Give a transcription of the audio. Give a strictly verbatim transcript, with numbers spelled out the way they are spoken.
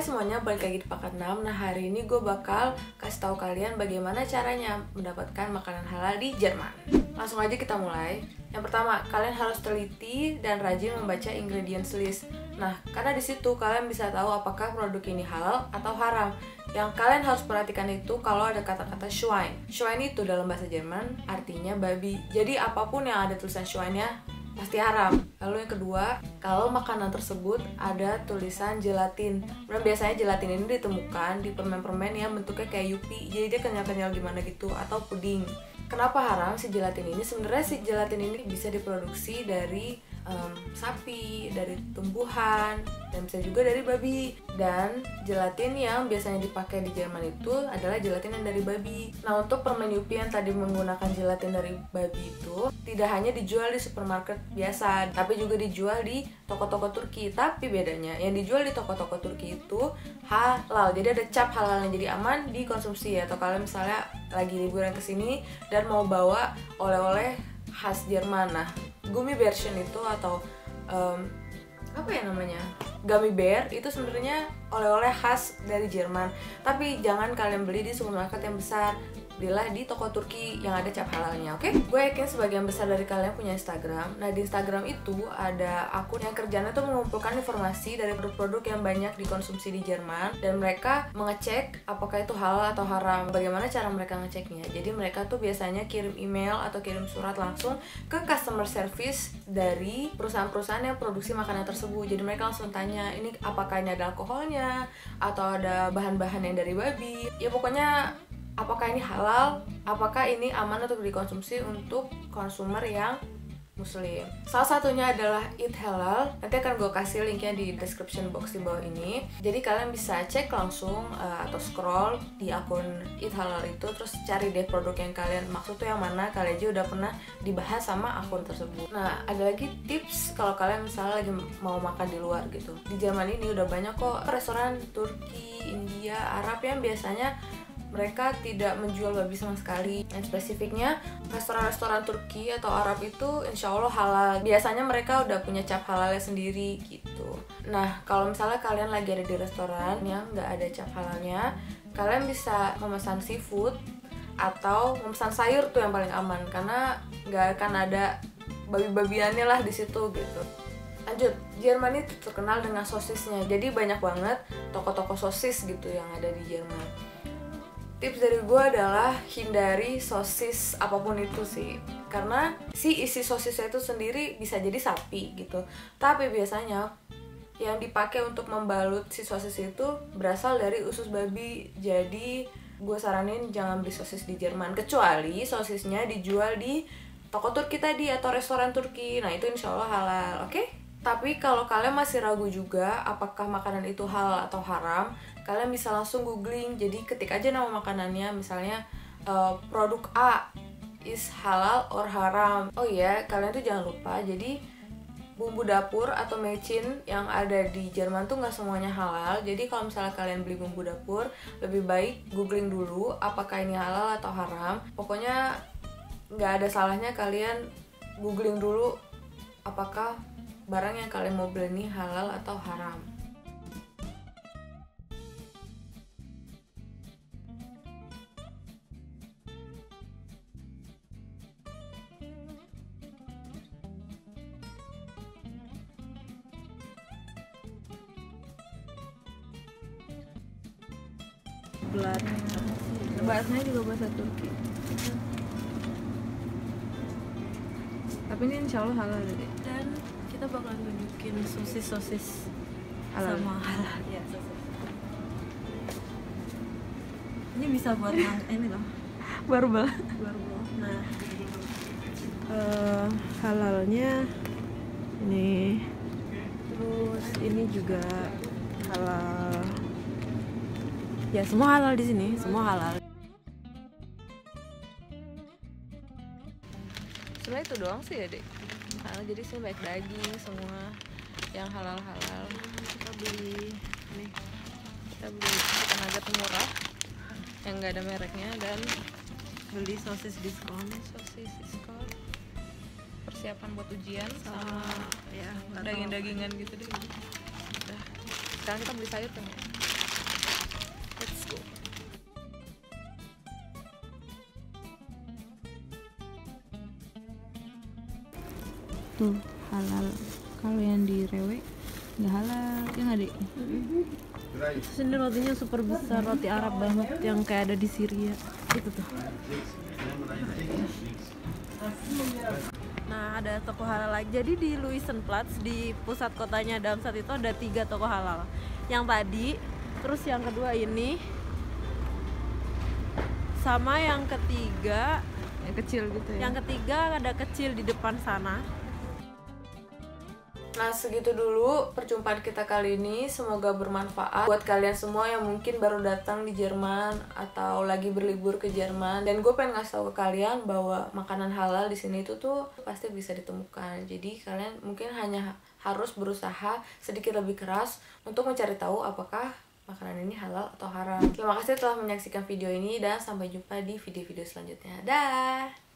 Hai semuanya, balik lagi di Pakat enam. Nah, hari ini gue bakal kasih tahu kalian bagaimana caranya mendapatkan makanan halal di Jerman. Langsung aja kita mulai. Yang pertama, kalian harus teliti dan rajin membaca ingredients list. Nah, karena di situ kalian bisa tahu apakah produk ini halal atau haram. Yang kalian harus perhatikan itu kalau ada kata-kata Schwein. Schwein itu dalam bahasa Jerman artinya babi. Jadi apapun yang ada tulisan Schwein-nya pasti haram. Lalu yang kedua, kalau makanan tersebut ada tulisan gelatin. Dan biasanya gelatin ini ditemukan di permen-permen yang bentuknya kayak yupi, jadi dia kenyal-kenyal gimana gitu, atau puding. Kenapa haram si gelatin ini? Sebenarnya si gelatin ini bisa diproduksi dari um, sapi, dari tumbuhan, dan bisa juga dari babi. Dan gelatin yang biasanya dipakai di Jerman itu adalah gelatin yang dari babi. Nah, untuk permen yupi yang tadi menggunakan gelatin dari babi itu tidak hanya dijual di supermarket biasa, tapi juga dijual di toko-toko Turki. Tapi bedanya, yang dijual di toko-toko Turki itu halal, jadi ada cap halalnya, jadi aman dikonsumsi. Atau kalian misalnya lagi liburan kesini dan mau bawa oleh-oleh khas Jerman, nah gummy version itu atau um, apa ya namanya, gummy bear itu sebenarnya oleh-oleh khas dari Jerman. Tapi jangan kalian beli di supermarket yang besar, belilah di toko Turki yang ada cap halalnya, oke? Okay? Gue yakin sebagian besar dari kalian punya Instagram. Nah, di Instagram itu ada akun yang kerjanya tuh mengumpulkan informasi dari produk-produk yang banyak dikonsumsi di Jerman, dan mereka mengecek apakah itu halal atau haram. Bagaimana cara mereka ngeceknya? Jadi mereka tuh biasanya kirim email atau kirim surat langsung ke customer service dari perusahaan-perusahaan yang produksi makanan tersebut. Jadi mereka langsung tanya, ini apakah ini ada alkoholnya atau ada bahan-bahan yang dari babi. Ya pokoknya apakah ini halal, apakah ini aman untuk dikonsumsi untuk konsumer yang muslim. Salah satunya adalah Eat Halal. Nanti akan gue kasih linknya di description box di bawah ini. Jadi kalian bisa cek langsung uh, atau scroll di akun Eat Halal itu, terus cari deh produk yang kalian maksud tuh yang mana. Kalian aja udah pernah dibahas sama akun tersebut. Nah, ada lagi tips kalau kalian misalnya lagi mau makan di luar gitu. Di Jerman ini udah banyak kok restoran Turki, India, Arab yang biasanya mereka tidak menjual babi sama sekali. Yang spesifiknya restoran-restoran Turki atau Arab itu insya Allah halal. Biasanya mereka udah punya cap halalnya sendiri gitu. Nah, kalau misalnya kalian lagi ada di restoran yang nggak ada cap halalnya, kalian bisa memesan seafood atau memesan sayur tuh yang paling aman, karena nggak akan ada babi-babiannya lah di situ gitu. Lanjut, Jerman itu terkenal dengan sosisnya. Jadi banyak banget toko-toko sosis gitu yang ada di Jerman. Tips dari gue adalah hindari sosis apapun itu sih, karena si isi sosisnya itu sendiri bisa jadi sapi gitu, tapi biasanya yang dipakai untuk membalut si sosis itu berasal dari usus babi. Jadi gue saranin jangan beli sosis di Jerman, kecuali sosisnya dijual di toko Turki tadi atau restoran Turki. Nah, itu insya Allah halal, oke? Okay? Tapi kalau kalian masih ragu juga apakah makanan itu halal atau haram, kalian bisa langsung googling. Jadi ketik aja nama makanannya, misalnya uh, produk A is halal or haram. Oh iya, kalian tuh jangan lupa, jadi bumbu dapur atau mecin yang ada di Jerman tuh nggak semuanya halal. Jadi kalau misalnya kalian beli bumbu dapur, lebih baik googling dulu apakah ini halal atau haram. Pokoknya nggak ada salahnya kalian googling dulu apakah barang yang kalian mau beli ini halal atau haram. Blood. Bahasanya juga bahasa Turki. Tapi ini insya Allah halal deh. Dan kita bakal tunjukin sosis-sosis Halal. sama halal ya, sosis. Ini bisa buat nang ini loh, Barbel. barbel. Nah, Uh, halalnya ini, terus ini juga halal. Ya, semua halal di sini, semua halal. Sebenarnya itu doang sih ya, Dek. Nah, jadi sini baik daging semua yang halal-halal. Kita beli nih, kita beli chicken nugget murah yang nggak ada mereknya, dan beli sosis diskon. sosis diskon, persiapan buat ujian sama, ya daging-dagingan gitu deh. Udah. Sekarang kita beli sayur kan ya. tuh halal. Kalau yang di Rewe nggak halal, ya nggak dek? Terus ini rotinya super besar, roti Arab banget yang kayak ada di Syria itu tuh. Nah, ada toko halal lagi. Jadi di Louisenplatz, di pusat kotanya Darmstadt itu ada tiga toko halal. Yang tadi, terus yang kedua ini, sama yang ketiga, Yang kecil gitu ya. yang ketiga ada kecil di depan sana. Nah, segitu dulu perjumpaan kita kali ini. Semoga bermanfaat buat kalian semua yang mungkin baru datang di Jerman atau lagi berlibur ke Jerman. Dan gue pengen ngasih tahu ke kalian bahwa makanan halal di sini itu tuh pasti bisa ditemukan. Jadi kalian mungkin hanya harus berusaha sedikit lebih keras untuk mencari tahu apakah makanan ini halal atau haram. Terima kasih telah menyaksikan video ini dan sampai jumpa di video-video selanjutnya. Dah.